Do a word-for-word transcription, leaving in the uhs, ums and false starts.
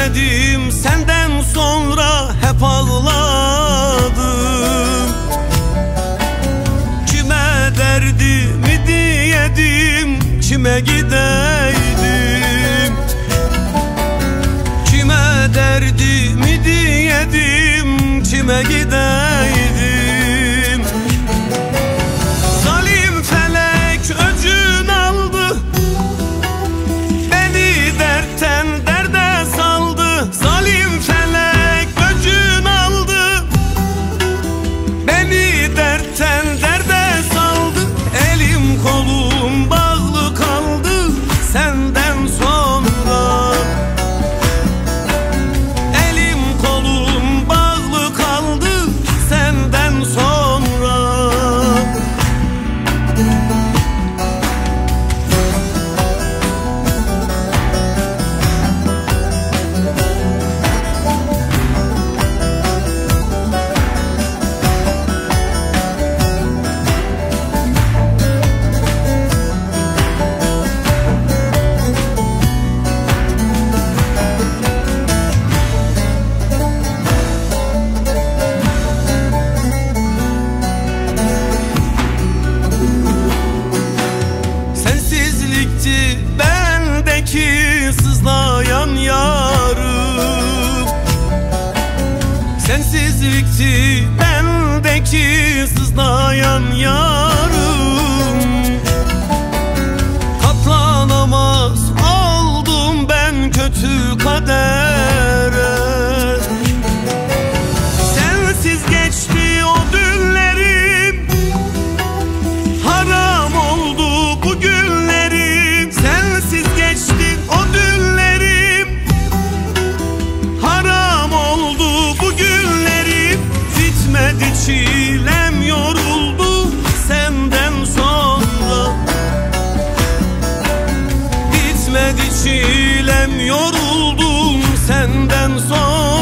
Gülmedim senden sonra hep ağladım. Kime derdimi diyedim, kime gideydim. Kime derdimi diyedim, kime gideydim. Zalim felek öcün aldı, beni dertten derde saldı. Zalim felek öcün aldı, beni dertten derde saldı. Elim kolum bağlı kaldı senden sonra. Elim kolum bağlı kaldı senden sonra. Sensizlikti bendeki sızlayan yarım. Sensizlikti bendeki sızlayan yarım. Katlanamaz oldum ben kötü kadere. Sensiz geçti o dünlerim, haram oldu bu günlerim. Sensiz geçti o dünlerim, haram oldu bu günlerim. Bitmedi çilem, yoruldu senden sonra. Bitmedi çilem, yoruldum senden sonra.